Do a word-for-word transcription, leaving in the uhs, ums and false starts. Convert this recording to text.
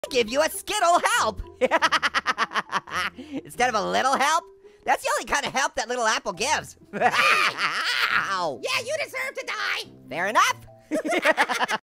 give you a Skittle help. Instead of a little help, that's the only kind of help that little apple gives. Ow. Yeah, you deserve to die. Fair enough.